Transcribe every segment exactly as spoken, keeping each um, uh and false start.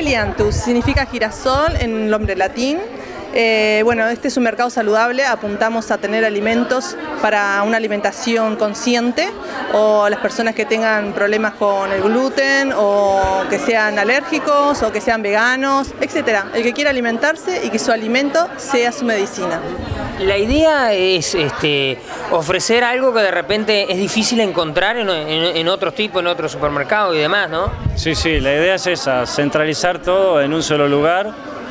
Helianthus significa girasol en nombre latín. Eh, bueno, este es un mercado saludable, apuntamos a tener alimentos para una alimentación consciente, o las personas que tengan problemas con el gluten, o que sean alérgicos, o que sean veganos, etcétera. El que quiera alimentarse y que su alimento sea su medicina. La idea es este, ofrecer algo que de repente es difícil encontrar en, en, en otros tipos, en otros supermercados y demás, ¿no? Sí, sí, la idea es esa, centralizar todo en un solo lugar.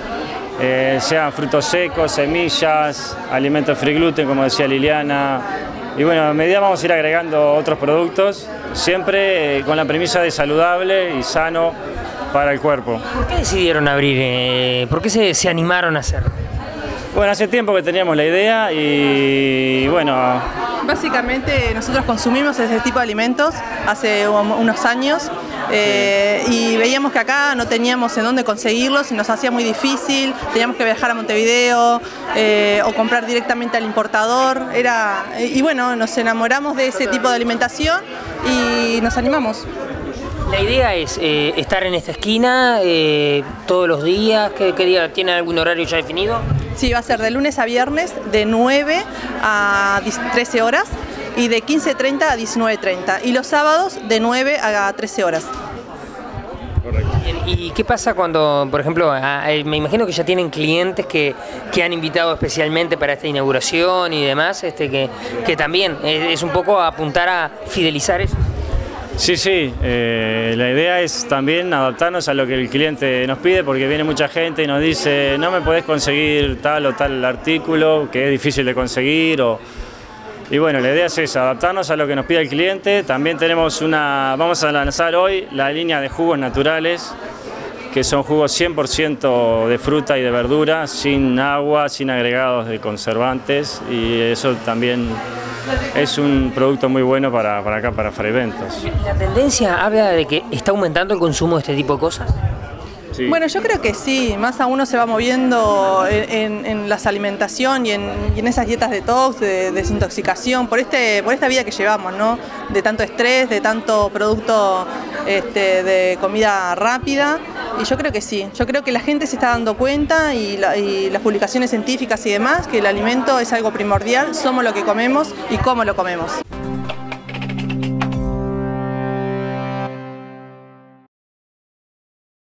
Eh, sean frutos secos, semillas, alimentos free gluten, como decía Liliana. Y bueno, a medida vamos a ir agregando otros productos, siempre eh, con la premisa de saludable y sano para el cuerpo. ¿Por qué decidieron abrir? Eh, ¿Por qué se, se animaron a hacerlo? Bueno, hace tiempo que teníamos la idea y bueno... Básicamente nosotros consumimos ese tipo de alimentos hace unos años eh, y veíamos que acá no teníamos en dónde conseguirlos y nos hacía muy difícil, teníamos que viajar a Montevideo eh, o comprar directamente al importador. Era, y bueno, nos enamoramos de ese tipo de alimentación y nos animamos. La idea es eh, estar en esta esquina eh, todos los días. ¿Qué, qué día? ¿Tienen algún horario ya definido? Sí, va a ser de lunes a viernes de nueve a trece horas y de quince treinta a diecinueve treinta, y los sábados de nueve a trece horas. Correcto. ¿Y qué pasa cuando, por ejemplo, me imagino que ya tienen clientes que, que han invitado especialmente para esta inauguración y demás, este, que, que también es un poco apuntar a fidelizar eso? Sí, sí, eh, la idea es también adaptarnos a lo que el cliente nos pide, porque viene mucha gente y nos dice no me podés conseguir tal o tal artículo que es difícil de conseguir, o, y bueno, la idea es esa, adaptarnos a lo que nos pide el cliente. También tenemos una, vamos a lanzar hoy la línea de jugos naturales, que son jugos cien por ciento de fruta y de verdura, sin agua, sin agregados de conservantes, y eso también es un producto muy bueno para, para acá, para Fraiventos. ¿La tendencia habla de que está aumentando el consumo de este tipo de cosas? Sí. Bueno, yo creo que sí, más a uno se va moviendo en, en, en la alimentación y en, y en esas dietas detox, de, de desintoxicación, por, este, por esta vida que llevamos, ¿no? De tanto estrés, de tanto producto este, de comida rápida, y yo creo que sí, yo creo que la gente se está dando cuenta, y, la, y las publicaciones científicas y demás, que el alimento es algo primordial, somos lo que comemos y cómo lo comemos.